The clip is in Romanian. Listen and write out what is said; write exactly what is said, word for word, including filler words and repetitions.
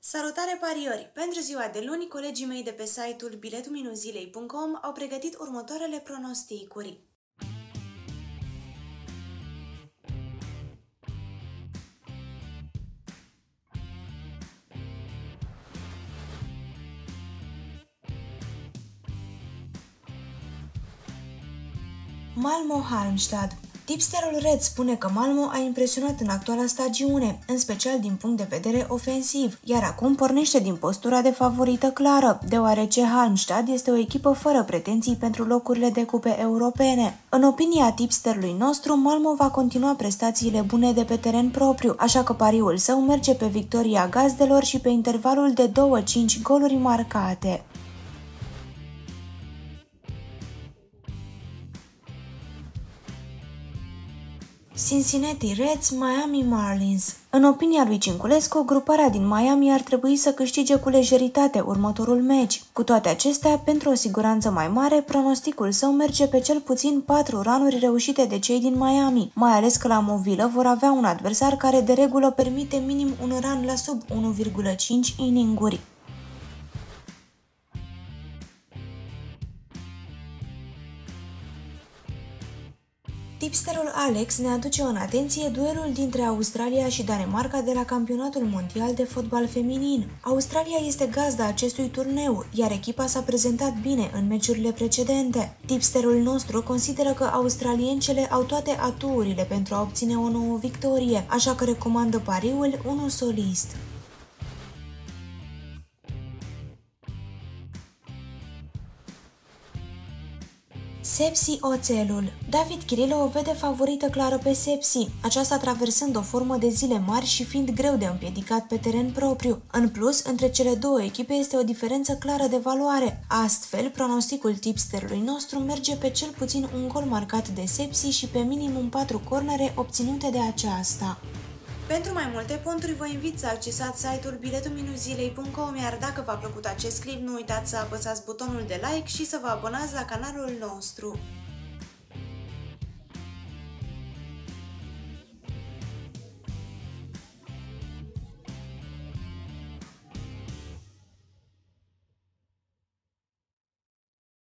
Salutare pariori! Pentru ziua de luni, colegii mei de pe site-ul biletul zilei punct com au pregătit următoarele pronosticuri. Malmö-Halmstad. Tipsterul Red spune că Malmö a impresionat în actuala stagiune, în special din punct de vedere ofensiv, iar acum pornește din postura de favorită clară, deoarece Halmstad este o echipă fără pretenții pentru locurile de cupe europene. În opinia tipsterului nostru, Malmö va continua prestațiile bune de pe teren propriu, așa că pariul său merge pe victoria gazdelor și pe intervalul de două cinci goluri marcate. Cincinnati Reds, Miami Marlins. În opinia lui Cinculescu, gruparea din Miami ar trebui să câștige cu lejeritate următorul meci. Cu toate acestea, pentru o siguranță mai mare, pronosticul său merge pe cel puțin patru ranuri reușite de cei din Miami, mai ales că la movilă vor avea un adversar care de regulă permite minim un run la sub unu virgulă cinci ininguri. Tipsterul Alex ne aduce în atenție duelul dintre Australia și Danemarca de la Campionatul Mondial de Fotbal Feminin. Australia este gazda acestui turneu, iar echipa s-a prezentat bine în meciurile precedente. Tipsterul nostru consideră că australiencele au toate atuurile pentru a obține o nouă victorie, așa că recomandă pariul unu solist. Sepsi Oțelul. David Chirilo o vede favorită clară pe Sepsi, aceasta traversând o formă de zile mari și fiind greu de împiedicat pe teren propriu. În plus, între cele două echipe este o diferență clară de valoare. Astfel, pronosticul tipsterului nostru merge pe cel puțin un gol marcat de Sepsi și pe minimum patru cornere obținute de aceasta. Pentru mai multe ponturi, vă invit să accesați site-ul biletul zilei punct com, iar dacă v-a plăcut acest clip, nu uitați să apăsați butonul de like și să vă abonați la canalul nostru.